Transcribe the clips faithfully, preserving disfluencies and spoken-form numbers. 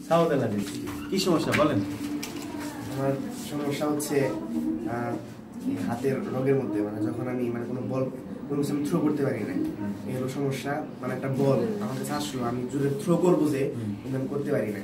শাহাদাত আজিজ, কি সমস্যা বলেন? আমার সমস্যা হচ্ছে হাতের রগের মধ্যে, মানে যখন আমি মানে কোনো বল কোনো কিছু থ্রো করতে পারি না, এই হলো সমস্যা। মানে একটা বল আমার কাছে আসলো, আমি জোরে থ্রো করবো যে কিন্তু আমি করতে পারি না,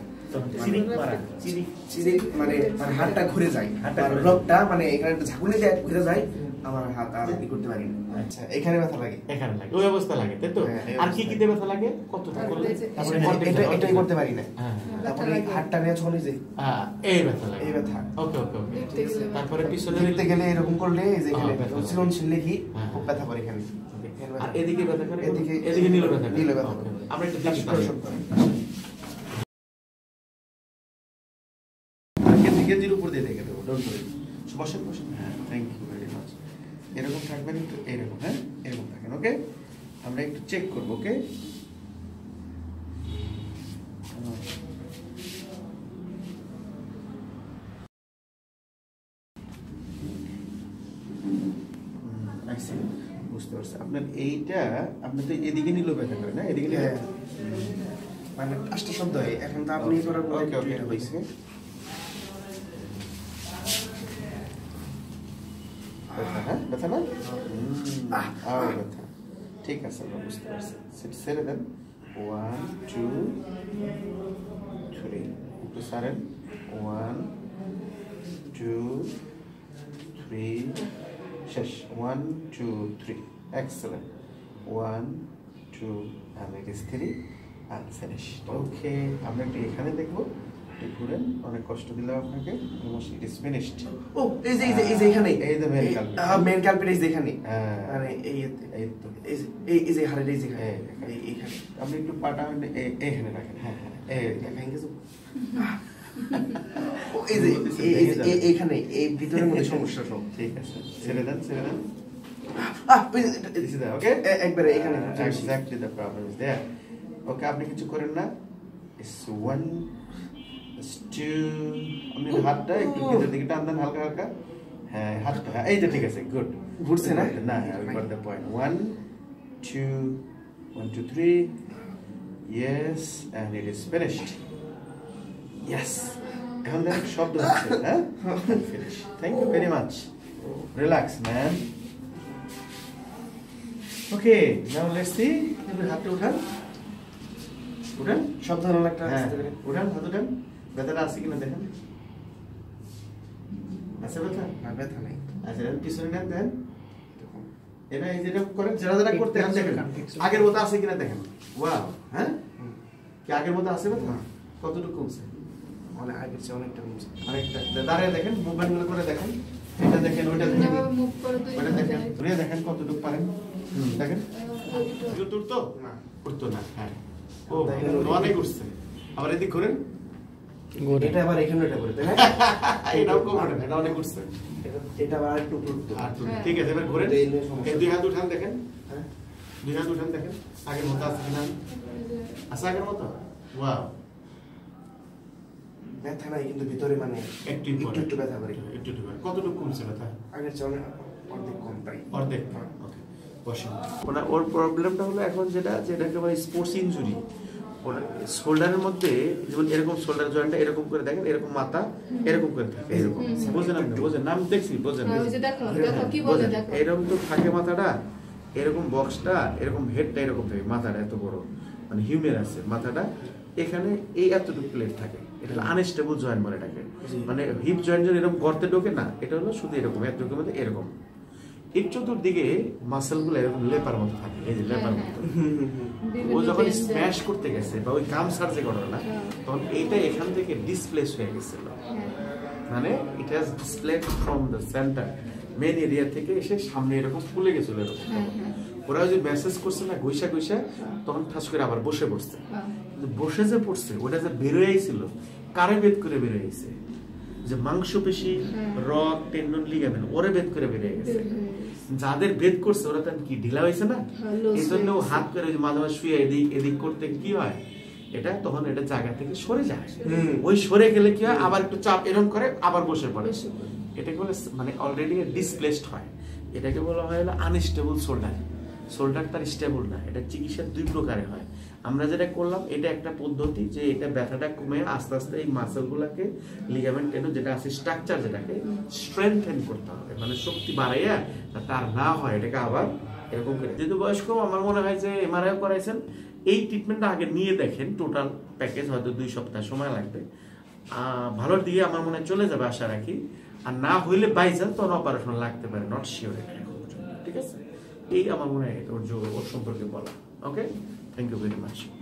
মানে মানে হাতটা ঘুরে যায়, রগটা মানে এখানে একটা ঝাঁকুনি দেয় ঘুরে যায়, আমার হাত আর কি করতে পারি না। আচ্ছা, এখানে ব্যথা লাগে, এখানে লাগে, ওই অবস্থা লাগে, তাই তো? আর কি কি ব্যথা লাগে? কতটা করলে? তারপরে এটা এটাই করতে পারি না, তারপরে হাতটা নিয়ে চলে যায়, হ্যাঁ এই ব্যথা লাগে, এই ব্যথা। ওকে ওকে ওকে। তারপরে পিছনে নিতে গেলে এরকম করলে এই যে এখানে সিলন ছিল কি খুব ব্যথা করে এখানে। আর এদিকে ব্যথা করে, এদিকে এদিকে নিলে ব্যথা করে, নিলে ব্যথা করে। আমরা একটু দেখি তাহলে। গেঞ্জির উপর দিয়ে দেখে দেবো, ডোন্ট ওয়ারি। বসেন বসেন, হ্যাঁ থ্যাংক ইউ ভেরি মাচ। এরকম থাকবেন একটু, এরকম, হ্যাঁ এরকম থাকেন, ওকে? আমরা একটু চেক করবো, ওকে? বুঝতে পারছি আপনার এইটা, আপনি তো এদিকে নিলেও ব্যথা করে না, এদিকে নিলে মানে আস্তে শব্দ হয়। এখন তো আপনি করার পরে ওকে ওকে হয়েছে। হ্যাঁ ব্যথা না, আর ব্যথা, ঠিক আছে, আমরা বুঝতে পারছি। ছেড়ে দেন, ওয়ান টু থ্রি, একটু সারেন, ওয়ান টু থ্রি, শেষ, one two three, excellent, one two, and it is three and finished. Okay, আমরা একটু এখানে দেখবো, ঘুরেন, অনেক কষ্ট দিলাম আপনাকে, it is finished. ও এই যে এই যে এই যে এখানে এই যে মেন কালপিট, মেন কালপিট এই যে এখানে, মানে এই এই তো এই এই যে হাড়ের এই যে এই এইখানে আপনি একটু পাটা এইখানে রাখেন, হ্যাঁ হ্যাঁ এই দেখেন কিছু, ও এই যে এই এইখানে এই ভিতরের মধ্যে সমস্যা সব। ঠিক আছে, ছেড়ে দেন ছেড়ে দেন, আহ দিস ইজ ওকে, একবারে এখানে exactly the problem is there. Okay, আপনি কিছু করেন না, ইটস ওয়ান টু, আপনি হাতটা একটু ভিতর দিকে টান দেন হালকা হালকা, হ্যাঁ হাতটা, হ্যাঁ এই যে ঠিক আছে, গুড, ঘুরছে না, না I got the point, one two, one two three, yes, and it is finished, yes. এখন দেখেন শব্দ হচ্ছে, হ্যাঁ finish, thank you very much, relax man. Okay, now let's see, আপনি হাতটা উঠান, উঠান, শব্দ হলো একটা, হ্যাঁ উঠান, হাত উঠান, ব্যথাটা আছে কিনা দেখেন, আছে ব্যথা? না ব্যথা নাই। আচ্ছা পিছনে নেন, দেন এটা, এই যেটা করেন, যারা যারা করতে হাত দেখেন, আগের মতো আছে কিনা দেখেন, ওয়াও, হ্যাঁ কি আগের মতো আছে ব্যথা? কতটুকু কমছে? মানে আগের চেয়ে অনেকটা কমছে, অনেকটা। দাঁড়িয়ে দেখেন, মুভমেন্টগুলো করে দেখেন, এটা দেখেন, ওইটা দেখেন, ওইটা দেখেন, ঘুরিয়ে দেখেন কতটুকু পারেন, হুম দেখেন, দূর তো না, উঠতো না, হ্যাঁ ও অনেক উঠছে। আবার এদিক ঘুরেন, এটা আবার এখানে এটা করে, তাই না? এটাও কমে, এটা অনেক উঠছে, এটা আবার একটু উঠতো, ঠিক আছে। এবার ঘুরেন, এই দুই হাত উঠান দেখেন, হ্যাঁ দুই হাত উঠান দেখেন, আগের মতো আছে কিনা, আছে আগের মতো, ওয়াও। ব্যথা নাই কিন্তু ভিতরে মানে একটু একটু একটু ব্যথা করে, একটু একটু। কতটুকু কমছে ব্যথা? আগের চেয়ে অনেক অর্ধেক কম, প্রায় অর্ধেক। ওকে বসেন। ওনার ওর প্রবলেমটা হলো এখন যেটা যেটা একেবারে স্পোর্টস ইনজুরি, ওনার শোল্ডারের মধ্যে যেমন এরকম শোল্ডার জয়েন্টটা এরকম করে দেখেন, এরকম মাথা এরকম করে থাকে, এরকম বোঝেন আপনি, বোঝেন নাম দেখছি, বোঝেন এরকম তো থাকে মাথাটা, এরকম বক্সটা, এরকম হেডটা এরকম থাকে, মাথাটা এত বড়, মানে হিউমের আছে মাথাটা, এখানে এই এতটুকু প্লেট থাকে, এটা হলো আনস্টেবল জয়েন্ট বলে এটাকে, মানে হিপ জয়েন্ট যখন এরকম গর্তে ঢোকে না, এটা হলো শুধু এরকম এতটুকুর মধ্যে এরকম, এর চতুর্দিকে মাসেলগুলো এরকম লেপার মতো থাকে, এই যে লেপার মতো। ও যখন স্ম্যাশ করতে গেছে বা ওই কাম সার্জে ঘটনা, তখন এইটা এখান থেকে ডিসপ্লেস হয়ে গেছিল, মানে it has displaced from the centre main area থেকে এসে সামনে এরকম ফুলে গেছিল এরকম। ওরা যে মেসেজ করছে না ঘুষা ঘুষা, তখন ঠাস করে আবার বসে পড়ছে, বসে যে পড়ছে ওটা যে বেরোয় আইছিল, কারে বেদ করে বেরোয় আইছে, যে মাংসপেশি, রক, টেন্ডন, লিগামেন্ট ওরে বেদ করে বেরিয়ে গেছে। যাদের বেদ করছে ওরা তো কি ঢিলা হয়েছে না, এই জন্য হাত করে মাঝে মাঝে শুয়ে এদিক এদিক করতে কি হয়, এটা তখন এটা জায়গা থেকে সরে যায়, ওই সরে গেলে কি হয়, আবার একটু চাপ এরকম করে আবার বসে পড়ে, এটাকে বলে মানে অলরেডি ডিসপ্লেসড হয়, এটাকে বলা হয় আনস্টেবল শোল্ডার। শোল্ডার তার স্টেবল না। এটা চিকিৎসা দুই প্রকারে হয়। আমরা যেটা করলাম এটা একটা পদ্ধতি যে এটা ব্যথাটা কমে আস্তে আস্তে এই মাসেলগুলোকে লিগামেন্ট টেনো যেটা আছে স্ট্রাকচার যেটাকে স্ট্রেংথেন করতে হবে, মানে শক্তি বাড়াইয়া তার না হয় এটাকে আবার এরকম করে। যেহেতু বয়স্ক আমার মনে হয় যে এমআরআই করাইছেন, এই ট্রিটমেন্টটা আগে নিয়ে দেখেন, টোটাল প্যাকেজ হয়তো দুই সপ্তাহ সময় লাগবে, ভালোর দিকে আমার মনে হয় চলে যাবে আশা রাখি। আর না হইলে বাইচান তখন অপারেশন লাগতে পারে, নট শিওর এটা এখন পর্যন্ত, ঠিক আছে? এই আমার মনে হয় ওর ওর সম্পর্কে বলা। Okay, thank you very much.